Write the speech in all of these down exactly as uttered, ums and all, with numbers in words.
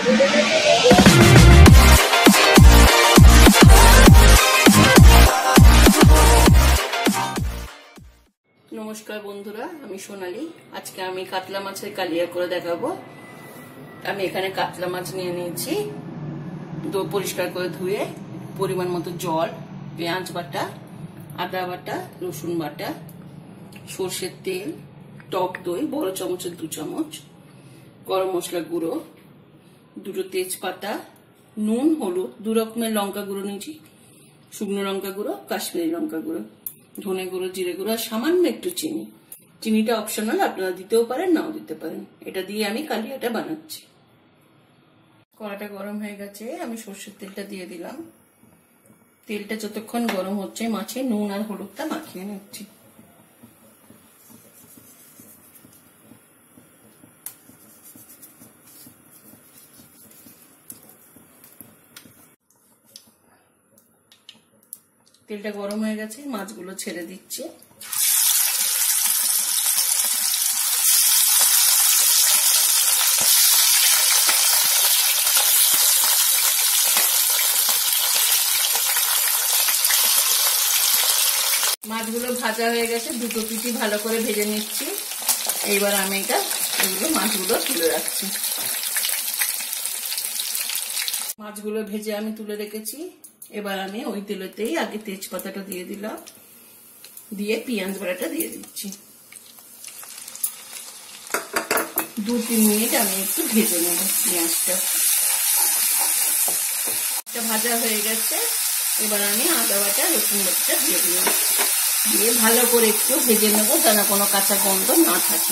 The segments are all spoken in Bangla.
नमस्कार बंधुरा आमी सोनाली आज के आमी कातला माछेर कालिया करे देखाबो। आमी एखाने कातला माछ निये निয়েছি दो परिष्कार करे धुए परिमाण मतो जल पेঁয়াজ बाटा आदा बाटा रसुन बाटा सर्षेर तेल टक दई बड़ चामचेर दो चामच गरम मसला गुड़ो दुटो तेजपाता नुन हलुद दो रकमेर लंका गुड़ो निয়েছি शुकनो लंका गुड़ो काश्मीरी लंका गुड़ो धने गुड़ो जिरे गुड़ो और सामान्य एकटू चीनी चीनीटा अपशनल आपनारा दितेও पारेन नाও दिते पारेन। এটা দিয়ে আমি কালিয়াটা বানাচ্ছি। কড়াটা গরম হয়ে গেছে আমি সরষের তেলটা দিয়ে দিলাম। তেলটা যতক্ষণ গরম হচ্ছে মাছে নুন আর হলুদটা মাখিয়ে নিচ্ছি। তেলটা গরম হয়ে গেছে মাছগুলো ছেড়ে দিচ্ছি। মাছগুলো ভাজা হয়ে গেছে দুটো পিঠি ভালো করে ভেজে নিচ্ছি। এইবার আমি এটা এগুলো মাছগুলো তুলে রাখছি। মাছগুলো ভেজে আমি তুলে রেখেছি। এবার আমি ওই তেলেতেই আগে তেজপাতাটা দিয়ে দিলাম দিয়ে পেঁয়াজ বাটাটা দিয়ে দিচ্ছি। দু তিন মিনিট আমি একটু ভেজে নেব পেঁয়াজটা। এটা ভাজা হয়ে গেছে এবার আমি আদা বাটা রসুন বাটাটা দিয়ে দিলাম দিয়ে ভালো করে একটু ভেজে নেব যেন কোনো কাঁচা গন্ধ না থাকে।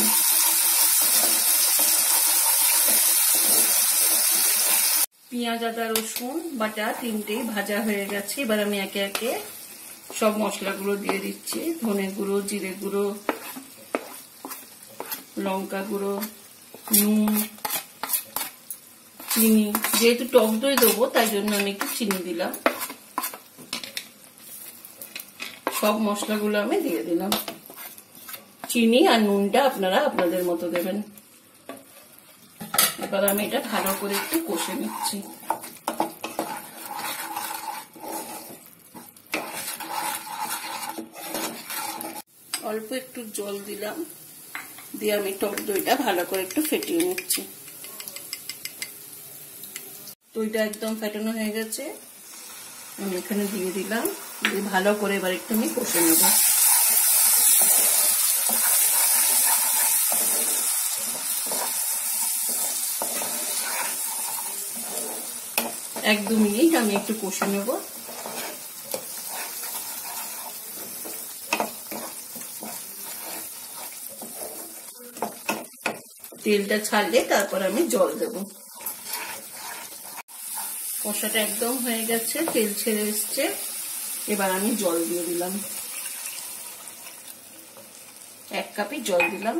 পেঁয়াজ আদা রসুন বাটা তিনটেই ভাজা হয়ে গেছে। এবার আমি একে একে সব মশলাগুলো দিয়ে দিচ্ছি। ধনে গুঁড়ো জিরে গুঁড়ো লঙ্কা গুঁড়ো নুন চিনি যেহেতু টক দই দেবো তাই জন্য আমি একটু চিনি দিলাম। সব মশলাগুলো আমি দিয়ে দিলাম। চিনি আর নুনটা আপনারা আপনাদের মতো দেবেন। এবার আমি এটা ভালো করে একটু কষে নিচ্ছি। অল্প একটু জল দিলাম দিয়ে আমি টক দইটা ভালো করে একটু ফেটিয়ে নিচ্ছি। দইটা একদম ফেটানো হয়ে গেছে আমি এখানে দিয়ে দিলাম দিয়ে ভালো করে এবার একটু আমি কষে নেব। এক দু মিনিট আমি একটু কষে নেব। তেলটা ছাড়লে তারপর আমি জল দেব। কষাটা একদম হয়ে গেছে তেল ছেড়ে এসছে এবার আমি জল দিয়ে দিলাম। এক কাপই জল দিলাম।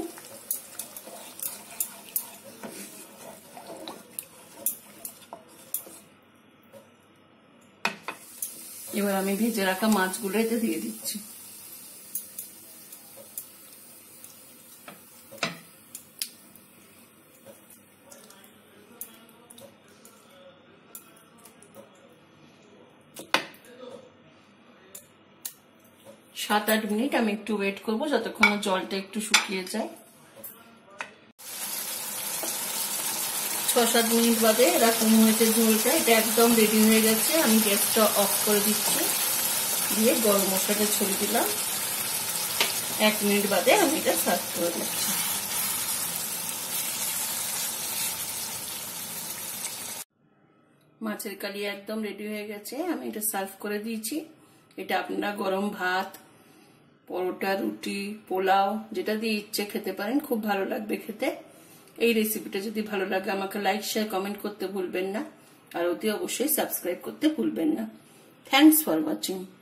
এবার আমি ভেজে রাখা মাছগুলো এতে দিয়ে দিচ্ছি। সাত আট মিনিট আমি একটু ওয়েট করবো যতক্ষণ জলটা একটু শুকিয়ে যায়। ছ সাত মিনিট বাদে এরকম হয়েছে ঝোলটা। এটা একদম রেডি হয়ে গেছে। আমি গ্যাসটা অফ করে দিচ্ছি দিয়ে গরম মশলাটা ছড়িয়ে দিলাম। এক মিনিট বাদে আমি এটা সার্ভ করে দিচ্ছি। মাছের কালিয়া একদম রেডি হয়ে গেছে আমি এটা সার্ভ করে দিয়েছি। এটা আপনারা গরম ভাত পরোটা রুটি পোলাও যেটা দিয়ে ইচ্ছে খেতে পারেন খুব ভালো লাগবে খেতে। এই রেসিপিটা যদি ভালো লাগে আমাকে লাইক শেয়ার কমেন্ট করতে ভুলবেন না আর অতি অবশ্যই সাবস্ক্রাইব করতে ভুলবেন না। Thanks for watching.